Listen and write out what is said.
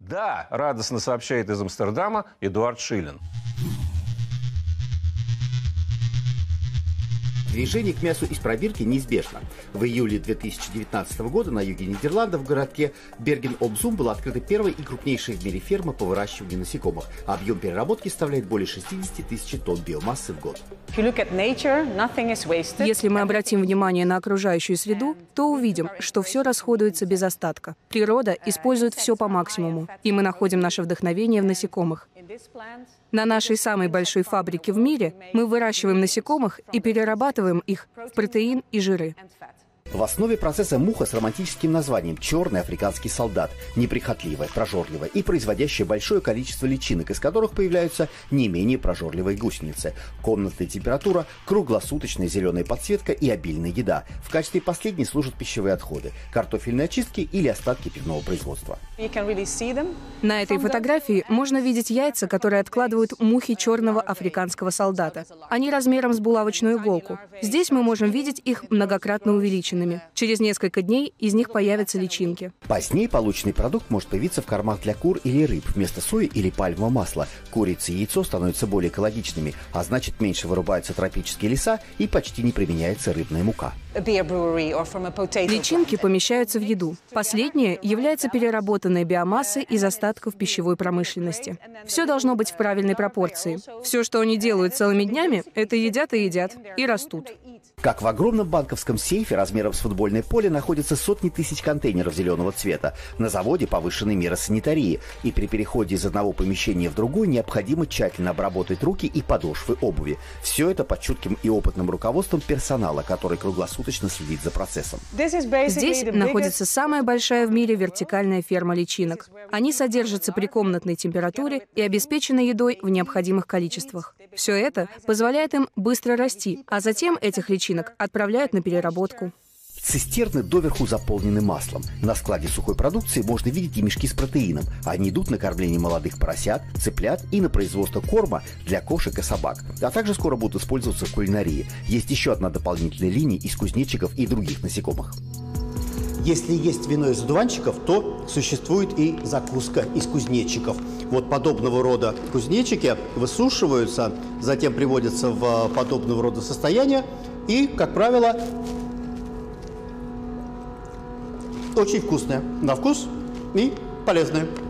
Да, радостно сообщает из Амстердама Эдуард Шилин. Движение к мясу из пробирки неизбежно. В июле 2019 года на юге Нидерландов в городке Берген-оп-Зум была открыта первая и крупнейшая в мире ферма по выращиванию насекомых. Объем переработки составляет более 60 тысяч тонн биомассы в год. Если мы обратим внимание на окружающую среду, то увидим, что все расходуется без остатка. Природа использует все по максимуму, и мы находим наше вдохновение в насекомых. На нашей самой большой фабрике в мире мы выращиваем насекомых и перерабатываем их в протеин и жиры. В основе процесса муха с романтическим названием «черный африканский солдат», неприхотливая, прожорливая и производящая большое количество личинок, из которых появляются не менее прожорливые гусеницы. Комнатная температура, круглосуточная зеленая подсветка и обильная еда. В качестве последней служат пищевые отходы, картофельные очистки или остатки пивного производства. На этой фотографии можно видеть яйца, которые откладывают мухи черного африканского солдата. Они размером с булавочную иголку. Здесь мы можем видеть их многократно увеличенными. Через несколько дней из них появятся личинки. Позднее полученный продукт может появиться в кормах для кур или рыб вместо сои или пальмового масла. Курица и яйцо становятся более экологичными, а значит меньше вырубаются тропические леса и почти не применяется рыбная мука. Личинки помещаются в еду. Последнее является переработанной биомассой из остатков пищевой промышленности. Все должно быть в правильной пропорции. Все, что они делают целыми днями, это едят и едят, и растут. Как в огромном банковском сейфе размером с футбольное поле находятся сотни тысяч контейнеров зеленого цвета. На заводе повышенные меры санитарии. И при переходе из одного помещения в другое необходимо тщательно обработать руки и подошвы обуви. Все это под чутким и опытным руководством персонала, который круглосуточно следит за процессом. Здесь находится самая большая в мире вертикальная ферма личинок. Они содержатся при комнатной температуре и обеспечены едой в необходимых количествах. Все это позволяет им быстро расти, а затем этих личинок отправляют на переработку. Цистерны доверху заполнены маслом. На складе сухой продукции можно видеть и мешки с протеином. Они идут на кормление молодых поросят, цыплят и на производство корма для кошек и собак. А также скоро будут использоваться в кулинарии. Есть еще одна дополнительная линия из кузнечиков и других насекомых. Если есть вино из одуванчиков, то существует и закуска из кузнечиков. Вот подобного рода кузнечики высушиваются, затем приводятся в подобного рода состояние и, как правило, очень вкусные на вкус и полезные.